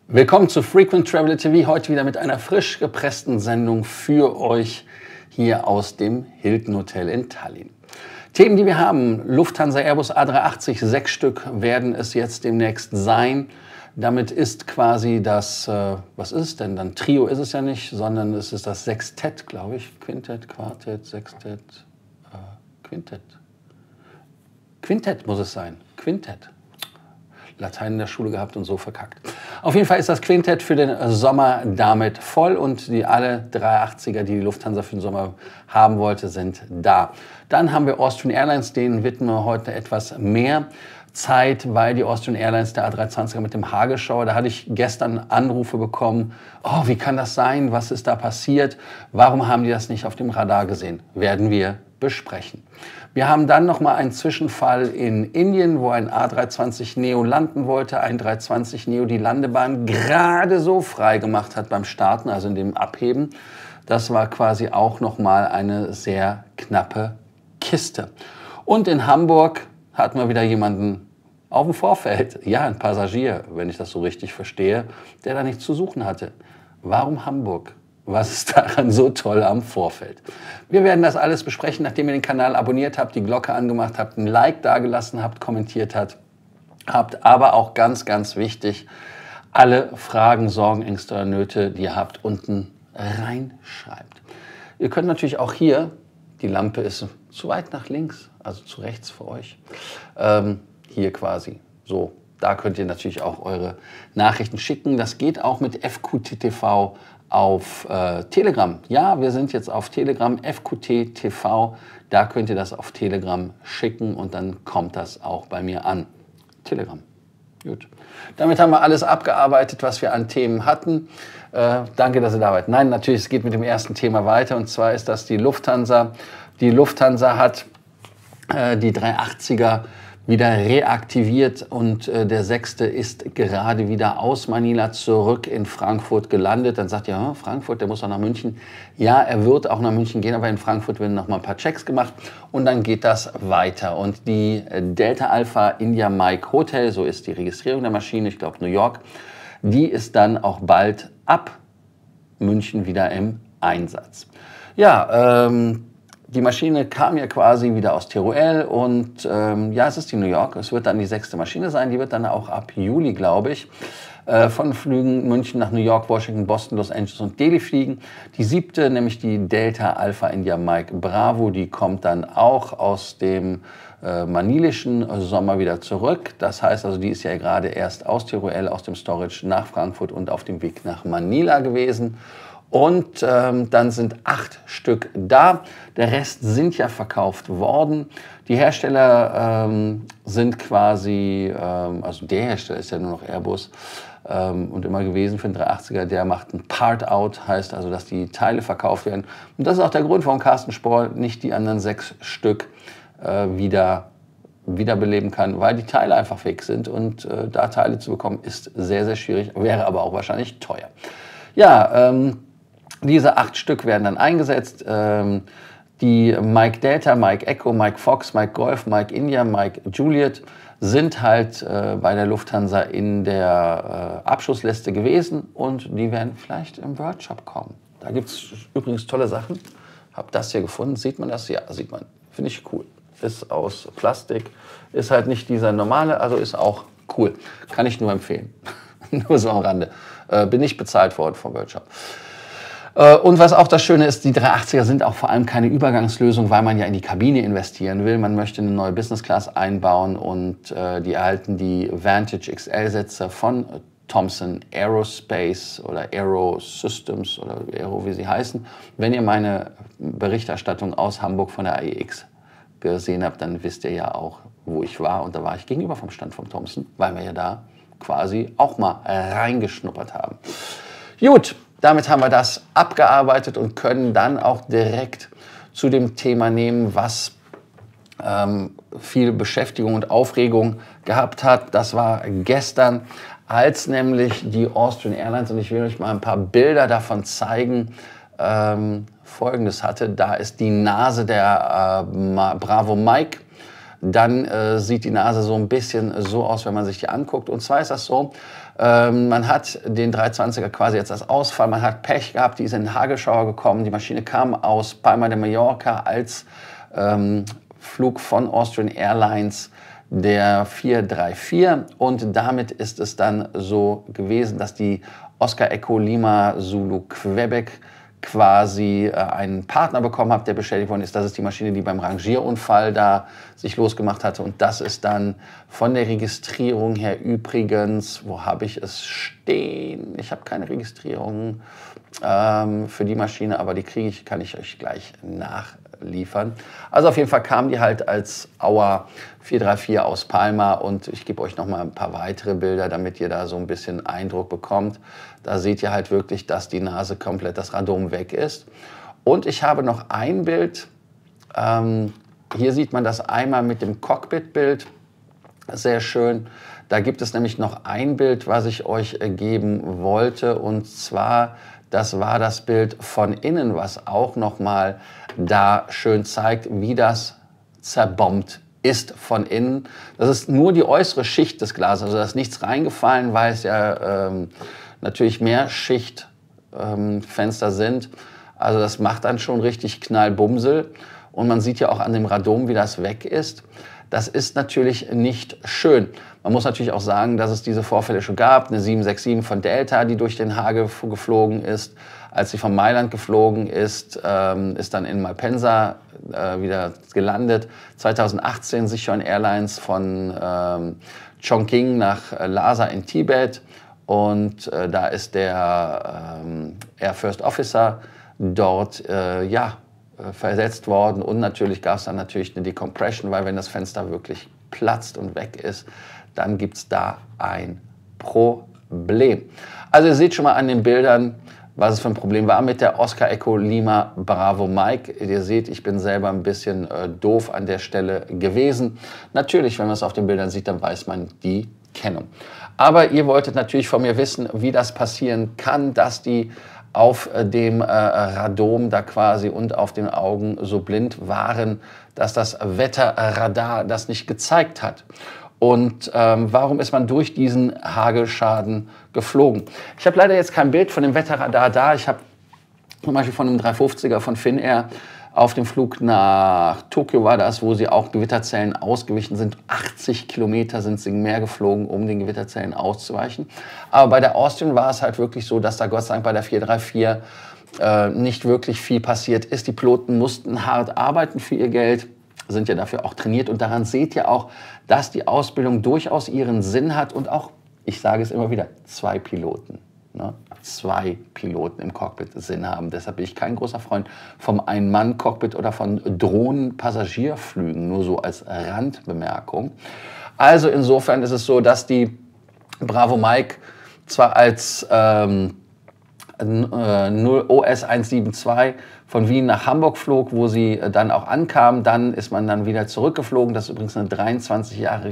Willkommen zu Frequent Traveler TV, heute wieder mit einer frisch gepressten Sendung für euch hier aus dem Hilton Hotel in Tallinn. Themen, die wir haben: Lufthansa Airbus A380, 6 Stück werden es jetzt demnächst sein. Damit ist quasi das, was ist es denn dann? Trio ist es ja nicht, sondern es ist das Sextett, glaube ich. Quintett, Quartett, Sextett, Quintett. Quintett muss es sein, Quintett. Latein in der Schule gehabt und so verkackt. Auf jeden Fall ist das Quintett für den Sommer damit voll und alle 380er, die die Lufthansa für den Sommer haben wollte, sind da. Dann haben wir Austrian Airlines, denen widmen wir heute etwas mehr Zeit, weil die Austrian Airlines, der A320er mit dem Hagelschauer, da hatte ich gestern Anrufe bekommen. Oh, wie kann das sein? Was ist da passiert? Warum haben die das nicht auf dem Radar gesehen? Werden wir besprechen. Wir haben dann noch mal einen Zwischenfall in Indien, wo ein A320 Neo landen wollte, ein 320 Neo die Landebahn gerade so frei gemacht hat beim Starten, also in dem Abheben. Das war quasi auch noch mal eine sehr knappe Kiste. Und in Hamburg hatten wir wieder jemanden auf dem Vorfeld, ja, ein Passagier, wenn ich das so richtig verstehe, der da nichts zu suchen hatte. Warum Hamburg? Was ist daran so toll am Vorfeld? Wir werden das alles besprechen, nachdem ihr den Kanal abonniert habt, die Glocke angemacht habt, ein Like dagelassen habt, kommentiert habt, aber auch ganz, ganz wichtig, alle Fragen, Sorgen, Ängste oder Nöte, die ihr habt, unten reinschreibt. Ihr könnt natürlich auch hier, die Lampe ist zu weit nach links, also zu rechts für euch, hier quasi so. Da könnt ihr natürlich auch eure Nachrichten schicken. Das geht auch mit FQT-TV auf Telegram. Ja, wir sind jetzt auf Telegram, FQT-TV. Da könnt ihr das auf Telegram schicken und dann kommt das auch bei mir an. Telegram. Gut. Damit haben wir alles abgearbeitet, was wir an Themen hatten. Danke, dass ihr da wart. Nein, natürlich, es geht mit dem ersten Thema weiter. Und zwar ist das die Lufthansa. Die Lufthansa hat die 380er wieder reaktiviert und der 6. ist gerade wieder aus Manila zurück in Frankfurt gelandet. Dann sagt ihr, Frankfurt, der muss doch nach München. Ja, er wird auch nach München gehen, aber in Frankfurt werden noch mal ein paar Checks gemacht und dann geht das weiter. Und die Delta Alpha India Mike Hotel, so ist die Registrierung der Maschine, ich glaube New York, die ist dann auch bald ab München wieder im Einsatz. Ja, die Maschine kam ja quasi wieder aus Teruel und ja, es ist die New York. Es wird dann die 6. Maschine sein. Die wird dann auch ab Juli, glaube ich, von Flügen München nach New York, Washington, Boston, Los Angeles und Delhi fliegen. Die 7., nämlich die Delta Alpha India Mike Bravo, die kommt dann auch aus dem manilischen Sommer wieder zurück. Das heißt also, die ist ja gerade erst aus Teruel, aus dem Storage nach Frankfurt und auf dem Weg nach Manila gewesen. Und dann sind 8 Stück da. Der Rest sind ja verkauft worden. Die Hersteller sind quasi, also der Hersteller ist ja nur noch Airbus und immer gewesen für den 380er. Der macht ein Part-Out, heißt also, dass die Teile verkauft werden. Und das ist auch der Grund, warum Carsten Spohr nicht die anderen 6 Stück wiederbeleben kann, weil die Teile einfach fake sind. Und da Teile zu bekommen, ist sehr, sehr schwierig, wäre aber auch wahrscheinlich teuer. Ja, diese 8 Stück werden dann eingesetzt. Die Mike Delta, Mike Echo, Mike Fox, Mike Golf, Mike India, Mike Juliet sind halt bei der Lufthansa in der Abschussliste gewesen und die werden vielleicht im Worldshop kommen. Da gibt es übrigens tolle Sachen. Hab das hier gefunden. Sieht man das? Ja, sieht man. Finde ich cool. Ist aus Plastik. Ist halt nicht dieser normale, also ist auch cool. Kann ich nur empfehlen. Nur so am Rande. Bin nicht bezahlt worden vom Worldshop. Und was auch das Schöne ist, die 380er sind auch vor allem keine Übergangslösung, weil man ja in die Kabine investieren will. Man möchte eine neue Business Class einbauen und die erhalten die Vantage XL-Sitze von Thomson Aerospace oder Aero Systems oder Aero, wie sie heißen. Wenn ihr meine Berichterstattung aus Hamburg von der AEX gesehen habt, dann wisst ihr ja auch, wo ich war. Und da war ich gegenüber vom Stand von Thomson, weil wir ja da quasi auch mal reingeschnuppert haben. Gut. Damit haben wir das abgearbeitet und können dann auch direkt zu dem Thema nehmen, was viel Beschäftigung und Aufregung gehabt hat. Das war gestern, als nämlich die Austrian Airlines, und ich will euch mal ein paar Bilder davon zeigen, Folgendes hatte. Da ist die Nase der Bravo Mike. Dann sieht die Nase so ein bisschen so aus, wenn man sich die anguckt. Und zwar ist das so, Man hat den 320er quasi jetzt als Ausfall, man hat Pech gehabt, die ist in den Hagelschauer gekommen. Die Maschine kam aus Palma de Mallorca als Flug von Austrian Airlines, der 434, und damit ist es dann so gewesen, dass die Oscar Echo Lima Zulu Quebec quasi einen Partner bekommen hat, der bestätigt worden ist. Das ist die Maschine, die beim Rangierunfall da sich losgemacht hatte, und das ist dann von der Registrierung her übrigens, wo habe ich es stehen? Ich habe keine Registrierung für die Maschine, aber die kann ich euch gleich nachliefern. Also auf jeden Fall kam die halt als Auer 434 aus Palma, und ich gebe euch noch mal ein paar weitere Bilder, damit ihr da so ein bisschen Eindruck bekommt. Da seht ihr halt wirklich, dass die Nase komplett, das Radom weg ist. Und ich habe noch ein Bild. Hier sieht man das einmal mit dem Cockpit-Bild. Sehr schön. Da gibt es nämlich noch ein Bild, was ich euch geben wollte. Und zwar, das war das Bild von innen, was auch noch mal da schön zeigt, wie das zerbombt ist von innen. Das ist nur die äußere Schicht des Glases, also da ist nichts reingefallen, weil es ja natürlich mehr Schichtfenster sind. Also das macht dann schon richtig Knallbumsel. Und man sieht ja auch an dem Radom, wie das weg ist. Das ist natürlich nicht schön. Man muss natürlich auch sagen, dass es diese Vorfälle schon gab. Eine 767 von Delta, die durch den Hagel geflogen ist. Als sie von Mailand geflogen ist, ist dann in Malpensa wieder gelandet. 2018 Sichuan Airlines von Chongqing nach Lhasa in Tibet. Und da ist der Air First Officer dort versetzt worden, und natürlich gab es dann natürlich eine Decompression, weil wenn das Fenster wirklich platzt und weg ist, dann gibt es da ein Problem. Also ihr seht schon mal an den Bildern, was es für ein Problem war mit der Oscar Echo Lima Bravo Mike. Ihr seht, ich bin selber ein bisschen doof an der Stelle gewesen. Natürlich, wenn man es auf den Bildern sieht, dann weiß man die Kennung. Aber ihr wolltet natürlich von mir wissen, wie das passieren kann, dass die auf dem Radom da quasi und auf den Augen so blind waren, dass das Wetterradar das nicht gezeigt hat. Und warum ist man durch diesen Hagelschaden geflogen? Ich habe leider jetzt kein Bild von dem Wetterradar da. Ich habe zum Beispiel von einem 350er von Finnair auf dem Flug nach Tokio war das, wo sie auch Gewitterzellen ausgewichen sind. 80 Kilometer sind sie mehr geflogen, um den Gewitterzellen auszuweichen. Aber bei der Austrian war es halt wirklich so, dass da Gott sei Dank bei der 434 nicht wirklich viel passiert ist. Die Piloten mussten hart arbeiten für ihr Geld, sind ja dafür auch trainiert. Und daran seht ihr auch, dass die Ausbildung durchaus ihren Sinn hat. Und auch, ich sage es immer wieder, 2 Piloten. 2 Piloten im Cockpit Sinn haben. Deshalb bin ich kein großer Freund vom Ein-Mann-Cockpit oder von Drohnen-Passagierflügen, nur so als Randbemerkung. Also insofern ist es so, dass die Bravo Mike zwar als OS 172 von Wien nach Hamburg flog, wo sie dann auch ankam, dann ist man dann wieder zurückgeflogen. Das ist übrigens eine 23 Jahre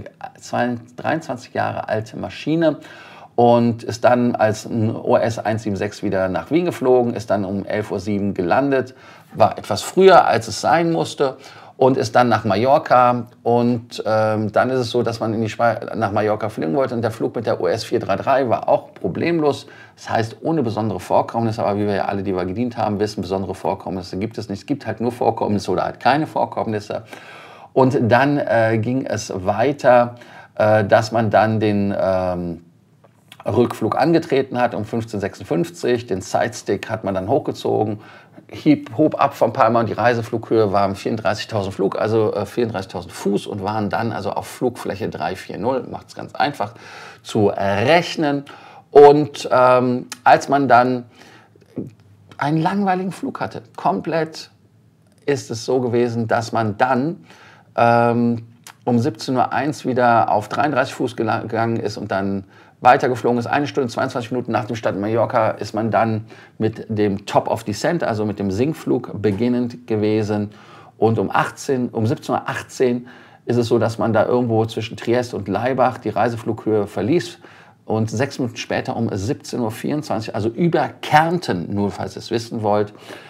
alte Maschine. Und ist dann als OS 176 wieder nach Wien geflogen, ist dann um 11:07 Uhr gelandet, war etwas früher, als es sein musste, und ist dann nach Mallorca. Und dann ist es so, dass man nach Mallorca fliegen wollte, und der Flug mit der OS 433 war auch problemlos. Das heißt, ohne besondere Vorkommnisse, aber wie wir ja alle, die wir gedient haben, wissen, besondere Vorkommnisse gibt es nicht. Es gibt halt nur Vorkommnisse oder halt keine Vorkommnisse. Und dann ging es weiter, dass man dann den Rückflug angetreten hat um 15:56 Uhr. Den Sidestick hat man dann hochgezogen, hob ab von Palma, und die Reiseflughöhe waren 34.000 Flug, also 34.000 Fuß, und waren dann also auf Flugfläche 340. Macht es ganz einfach zu rechnen. Und als man dann einen langweiligen Flug hatte, komplett, ist es so gewesen, dass man dann um 17:01 Uhr wieder auf 33 Fuß gegangen ist und dann weitergeflogen ist. 1 Stunde 22 Minuten nach dem Start in Mallorca ist man dann mit dem Top of Descent, also mit dem Sinkflug, beginnend gewesen. Und um 17:18 Uhr ist es so, dass man da irgendwo zwischen Triest und Laibach die Reiseflughöhe verließ. Und 6 Minuten später um 17:24 Uhr, also über Kärnten, nur falls ihr es wissen wollt,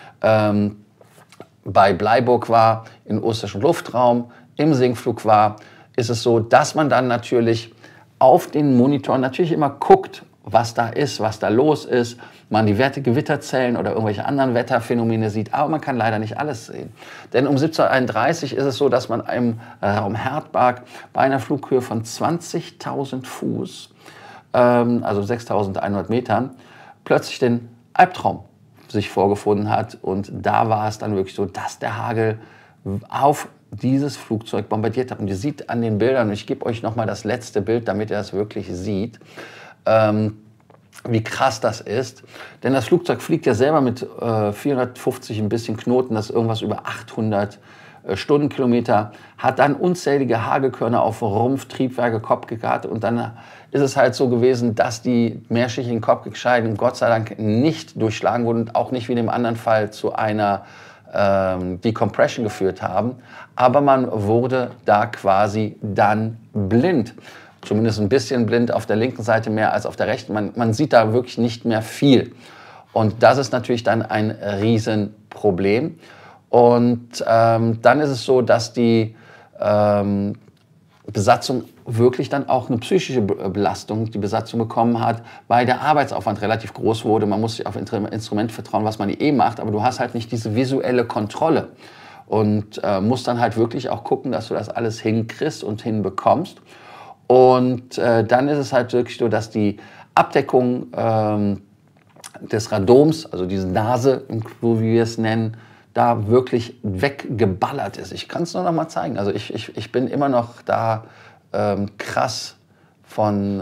bei Bleiburg war, im österreichischen Luftraum, im Sinkflug war, ist es so, dass man dann natürlich auf den Monitor natürlich immer guckt, was da ist, was da los ist, man die Werte Gewitterzellen oder irgendwelche anderen Wetterphänomene sieht, aber man kann leider nicht alles sehen. Denn um 17:31 Uhr ist es so, dass man im Raum Hertberg bei einer Flughöhe von 20.000 Fuß, also 6.100 Metern, plötzlich den Albtraum sich vorgefunden hat. Und da war es dann wirklich so, dass der Hagel auf dieses Flugzeug bombardiert hat. Und ihr seht an den Bildern, und ich gebe euch nochmal das letzte Bild, damit ihr das wirklich seht, wie krass das ist. Denn das Flugzeug fliegt ja selber mit 450 ein bisschen Knoten, das ist irgendwas über 800 Stundenkilometer, hat dann unzählige Hagelkörner auf Rumpf, Triebwerke, Kopfgekarte, und dann ist es halt so gewesen, dass die mehrschichtigen Kopfgescheiden Gott sei Dank nicht durchschlagen wurden und auch nicht wie in dem anderen Fall zu einer Decompression geführt haben. Aber man wurde da quasi dann blind. Zumindest ein bisschen blind auf der linken Seite mehr als auf der rechten. Man sieht da wirklich nicht mehr viel. Und das ist natürlich dann ein Riesenproblem. Und dann ist es so, dass die Besatzung wirklich dann auch eine psychische Belastung, die Besatzung bekommen hat, weil der Arbeitsaufwand relativ groß wurde. Man muss sich auf Instrumente vertrauen, was man macht, aber du hast halt nicht diese visuelle Kontrolle und musst dann halt wirklich auch gucken, dass du das alles hinkriegst und hinbekommst. Und dann ist es halt wirklich so, dass die Abdeckung des Radoms, also diese Nase, so wie wir es nennen, da wirklich weggeballert ist. Ich kann es nur noch mal zeigen. Also ich bin immer noch da krass von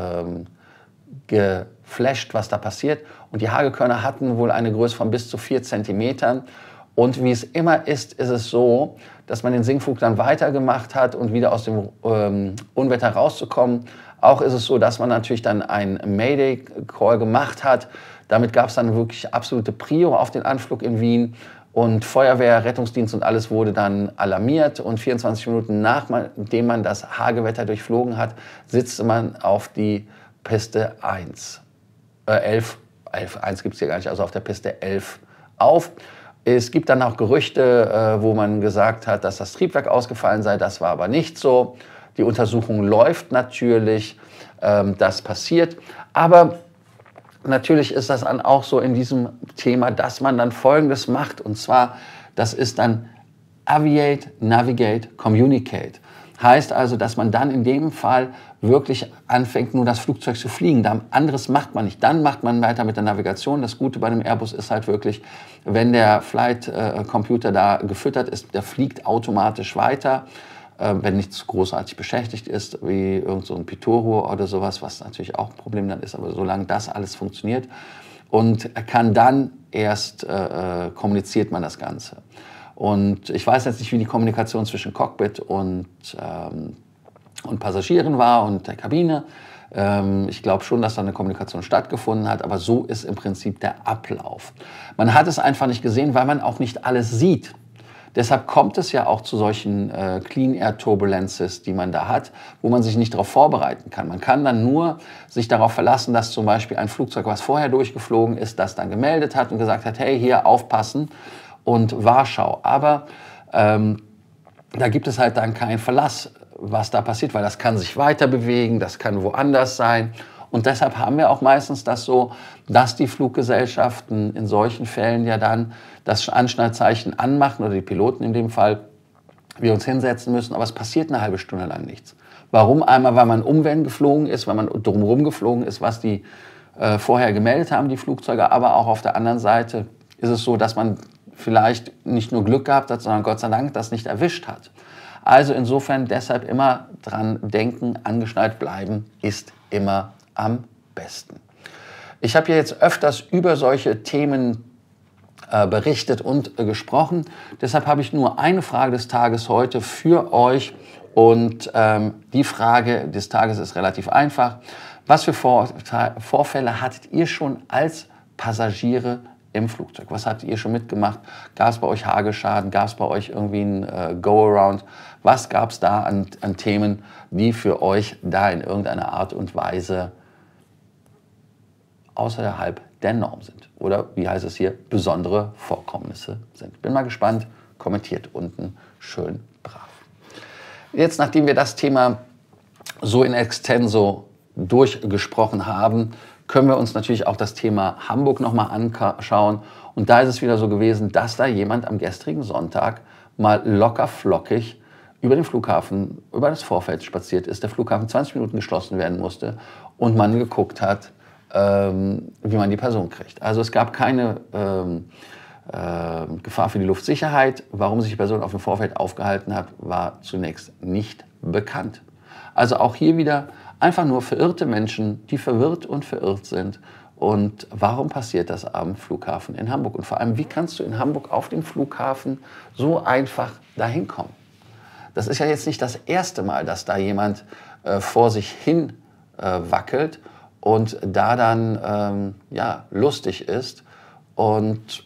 geflasht, was da passiert. Und die Hagelkörner hatten wohl eine Größe von bis zu 4 Zentimetern. Und wie es immer ist es so, dass man den Sinkflug dann weitergemacht hat und wieder aus dem Unwetter rauszukommen. Auch ist es so, dass man natürlich dann einen Mayday-Call gemacht hat. Damit gab es dann wirklich absolute Prio auf den Anflug in Wien. Und Feuerwehr, Rettungsdienst und alles wurde dann alarmiert. Und 24 Minuten nachdem man das Hagelwetter durchflogen hat, sitzte man auf die Piste 1. 1 gibt es hier gar nicht, also auf der Piste 11 auf. Es gibt dann auch Gerüchte, wo man gesagt hat, dass das Triebwerk ausgefallen sei. Das war aber nicht so. Die Untersuchung läuft natürlich, das passiert. Aber natürlich ist das dann auch so in diesem Thema, dass man dann Folgendes macht. Und zwar, das ist dann Aviate, Navigate, Communicate. Heißt also, dass man dann in dem Fall wirklich anfängt, nur das Flugzeug zu fliegen. Anderes macht man nicht. Dann macht man weiter mit der Navigation. Das Gute bei dem Airbus ist halt wirklich, wenn der Flight Computer da gefüttert ist, der fliegt automatisch weiter, wenn nichts großartig beschäftigt ist, wie irgend so ein Pitoro oder sowas, was natürlich auch ein Problem dann ist. Aber solange das alles funktioniert und kann dann erst kommuniziert man das Ganze. Und ich weiß jetzt nicht, wie die Kommunikation zwischen Cockpit und Passagieren war und der Kabine. Ich glaube schon, dass da eine Kommunikation stattgefunden hat, aber so ist im Prinzip der Ablauf. Man hat es einfach nicht gesehen, weil man auch nicht alles sieht. Deshalb kommt es ja auch zu solchen Clean Air Turbulences, die man da hat, wo man sich nicht darauf vorbereiten kann. Man kann dann nur sich darauf verlassen, dass zum Beispiel ein Flugzeug, was vorher durchgeflogen ist, das dann gemeldet hat und gesagt hat, hey, hier aufpassen und Warschau. Aber da gibt es halt dann keinen Verlass, was da passiert, weil das kann sich weiter bewegen, das kann woanders sein. Und deshalb haben wir auch meistens das so, dass die Fluggesellschaften in solchen Fällen ja dann das Anschnallzeichen anmachen, oder die Piloten in dem Fall, wir uns hinsetzen müssen, aber es passiert eine halbe Stunde lang nichts. Warum? Einmal, weil man umwellen geflogen ist, weil man drumherum geflogen ist, was die vorher gemeldet haben, die Flugzeuge, aber auch auf der anderen Seite ist es so, dass man vielleicht nicht nur Glück gehabt hat, sondern Gott sei Dank das nicht erwischt hat. Also insofern deshalb immer dran denken, angeschnallt bleiben ist immer am besten. Ich habe hier jetzt öfters über solche Themen berichtet und gesprochen. Deshalb habe ich nur eine Frage des Tages heute für euch. Und die Frage des Tages ist relativ einfach. Was für Vorfälle hattet ihr schon als Passagiere im Flugzeug? Was habt ihr schon mitgemacht? Gab es bei euch Hagelschaden? Gab es bei euch irgendwie ein Go-Around? Was gab es da an Themen, die für euch da in irgendeiner Art und Weise außerhalb der Norm sind? Oder wie heißt es hier, besondere Vorkommnisse sind? Bin mal gespannt. Kommentiert unten schön brav. Jetzt, nachdem wir das Thema so in extenso durchgesprochen haben, können wir uns natürlich auch das Thema Hamburg nochmal anschauen. Und da ist es wieder so gewesen, dass da jemand am gestrigen Sonntag mal locker flockig über den Flughafen, über das Vorfeld spaziert ist, der Flughafen 20 Minuten geschlossen werden musste und man geguckt hat, wie man die Person kriegt. Also es gab keine Gefahr für die Luftsicherheit. Warum sich die Person auf dem Vorfeld aufgehalten hat, war zunächst nicht bekannt. Also auch hier wieder einfach nur verirrte Menschen, die verwirrt und verirrt sind. Und warum passiert das am Flughafen in Hamburg? Und vor allem, wie kannst du in Hamburg auf dem Flughafen so einfach dahin kommen? Das ist ja jetzt nicht das erste Mal, dass da jemand vor sich hin wackelt und da dann ja, lustig ist und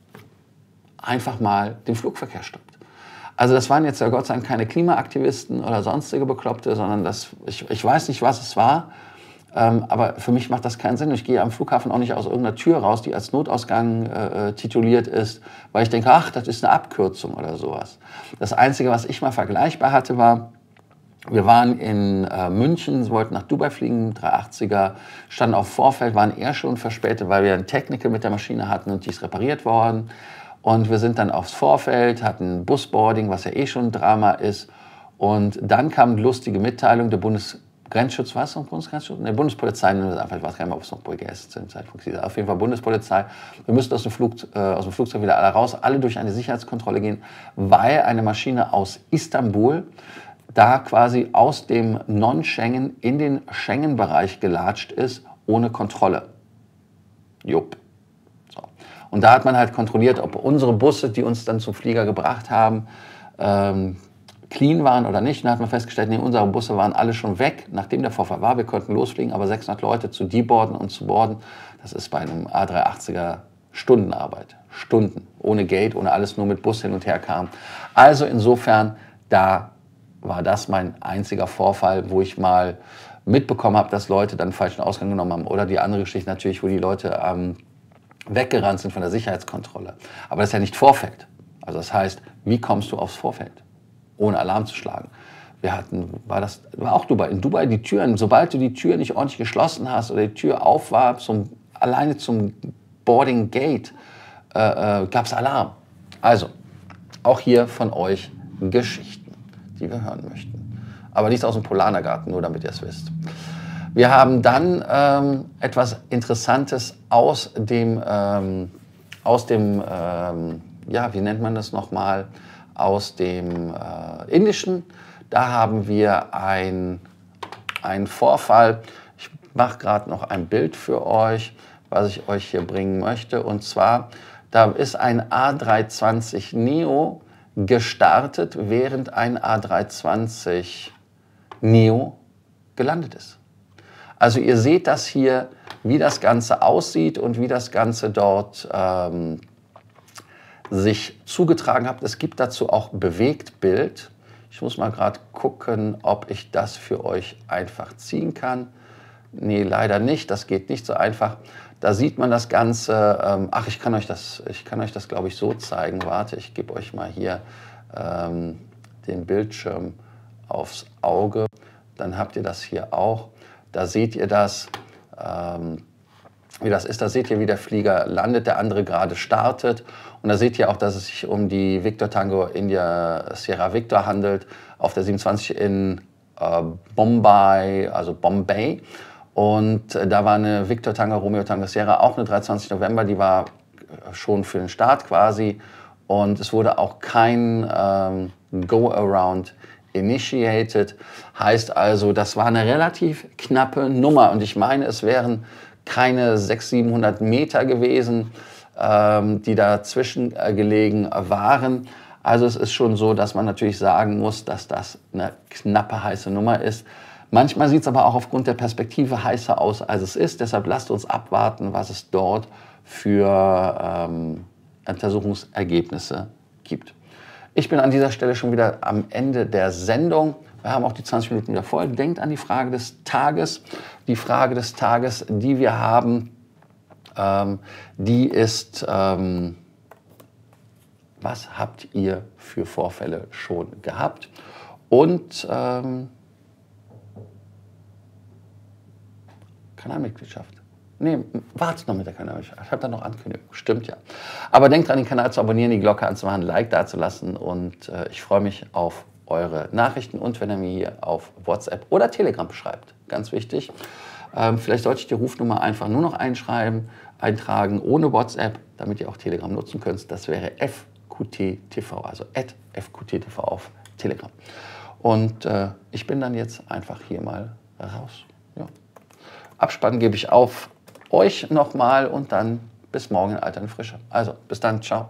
einfach mal den Flugverkehr stoppt. Also das waren jetzt ja Gott sei Dank keine Klimaaktivisten oder sonstige Bekloppte, sondern ich weiß nicht, was es war, aber für mich macht das keinen Sinn. Ich gehe am Flughafen auch nicht aus irgendeiner Tür raus, die als Notausgang tituliert ist, weil ich denke, ach, das ist eine Abkürzung oder sowas. Das Einzige, was ich mal vergleichbar hatte, war, wir waren in München, wollten nach Dubai fliegen, 380er, standen auf Vorfeld, waren eher schon verspätet, weil wir ein Technical mit der Maschine hatten und die ist repariert worden. Und wir sind dann aufs Vorfeld, hatten Busboarding, was ja eh schon ein Drama ist. Und dann kam eine lustige Mitteilung, der Bundesgrenzschutz, was noch Bundesgrenzschutz? Ne, Bundespolizei, ich weiß gar nicht mehr, ob es noch BGS ist zum Zeitpunkt. Auf jeden Fall Bundespolizei. Wir müssten aus dem Flugzeug wieder alle raus, alle durch eine Sicherheitskontrolle gehen, weil eine Maschine aus Istanbul da quasi aus dem Non-Schengen in den Schengen-Bereich gelatscht ist, ohne Kontrolle. Jupp. So. Und da hat man halt kontrolliert, ob unsere Busse, die uns dann zum Flieger gebracht haben, clean waren oder nicht. Und da hat man festgestellt, nee, unsere Busse waren alle schon weg, nachdem der Vorfall war. Wir konnten losfliegen, aber 600 Leute zu deboarden und zu boarden, das ist bei einem A380er Stundenarbeit. Stunden, ohne Gate, ohne alles, nur mit Bus hin und her kam. Also insofern, da war das mein einziger Vorfall, wo ich mal mitbekommen habe, dass Leute dann einen falschen Ausgang genommen haben. Oder die andere Geschichte natürlich, wo die Leute weggerannt sind von der Sicherheitskontrolle. Aber das ist ja nicht Vorfeld. Also das heißt, wie kommst du aufs Vorfeld, ohne Alarm zu schlagen? War auch Dubai. In Dubai die Türen, sobald du die Tür nicht ordentlich geschlossen hast oder die Tür auf war, alleine zum Boarding Gate, gab es Alarm. Also, auch hier von euch Geschichten, die wir hören möchten. Aber nicht aus dem Polanergarten, nur damit ihr es wisst. Wir haben dann etwas Interessantes aus dem ja, wie nennt man das nochmal, aus dem Indischen. Da haben wir einen Vorfall. Ich mache gerade noch ein Bild für euch, was ich euch hier bringen möchte. Und zwar, da ist ein A320 Neo gestartet, während ein A320 Neo gelandet ist. Also ihr seht das hier, wie das Ganze aussieht und wie das Ganze dort sich zugetragen hat. Es gibt dazu auch Bewegtbild. Ich muss mal gerade gucken, ob ich das für euch einfach ziehen kann. Nee, leider nicht. Das geht nicht so einfach. Da sieht man das Ganze. Ach, ich kann euch das, glaube ich, so zeigen. Warte, ich gebe euch mal hier den Bildschirm aufs Auge. Dann habt ihr das hier auch. Da seht ihr das, wie das ist. Da seht ihr, wie der Flieger landet, der andere gerade startet. Und da seht ihr auch, dass es sich um die Victor Tango India Sierra Victor handelt, auf der 27 in Bombay, also Bombay. Und da war eine Victor Tango Romeo Tango Sierra, auch eine 23 November, die war schon für den Start quasi. Und es wurde auch kein Go-Around initiated. Heißt also, das war eine relativ knappe Nummer. Und ich meine, es wären keine 600-700 Meter gewesen, die dazwischen gelegen waren. Also es ist schon so, dass man natürlich sagen muss, dass das eine knappe, heiße Nummer ist. Manchmal sieht es aber auch aufgrund der Perspektive heißer aus, als es ist. Deshalb lasst uns abwarten, was es dort für Untersuchungsergebnisse gibt. Ich bin an dieser Stelle schon wieder am Ende der Sendung. Wir haben auch die 20 Minuten wieder voll. Denkt an die Frage des Tages. Die Frage des Tages, die wir haben, die ist, was habt ihr für Vorfälle schon gehabt? Und Kanalmitgliedschaft. Nee, wartet noch mit der Kanalmitgliedschaft. Ich habe da noch Ankündigung. Stimmt ja. Aber denkt dran, den Kanal zu abonnieren, die Glocke anzumachen, ein Like dazulassen. Und ich freue mich auf eure Nachrichten und wenn ihr mir hier auf WhatsApp oder Telegram schreibt. Ganz wichtig. Vielleicht sollte ich die Rufnummer einfach nur noch eintragen, ohne WhatsApp, damit ihr auch Telegram nutzen könnt. Das wäre FQTTV, also @FQTTV auf Telegram. Und ich bin dann jetzt einfach hier mal raus. Ja. Abspann gebe ich auf euch nochmal und dann bis morgen in alter Frische. Also, bis dann, ciao.